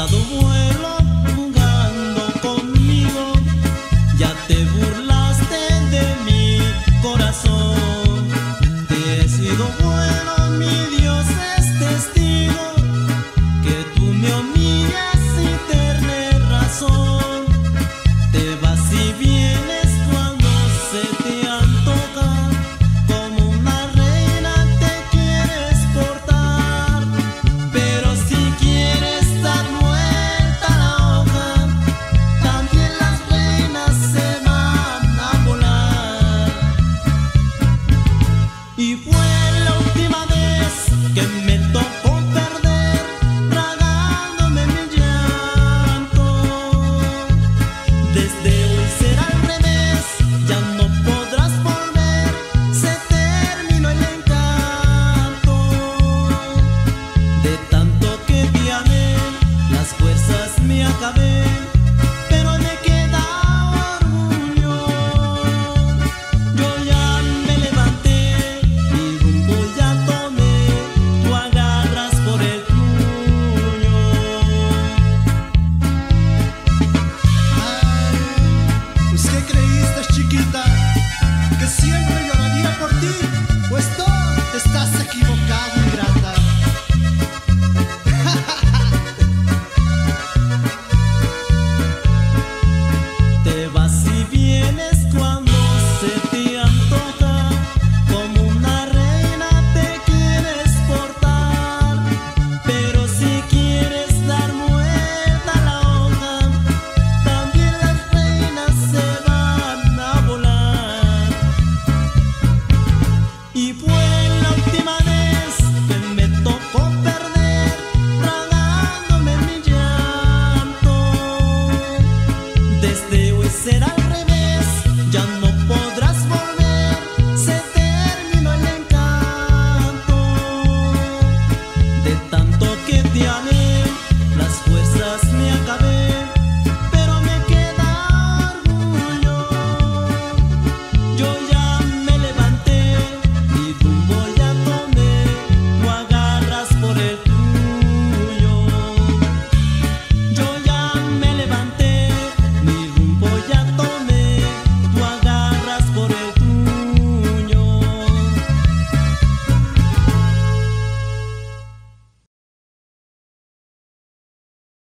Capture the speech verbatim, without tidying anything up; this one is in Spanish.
dado vuelo jugando conmigo, ya te burlaste de mi corazón. Te he sido bueno, mi Dios es testigo, que tú me humillas sin tener razón. Te vas y vienes cuando se te antoja, como una reina te quieres portar. Pero si quieres dar vuelta la hoja, también las reinas se van a volar. Y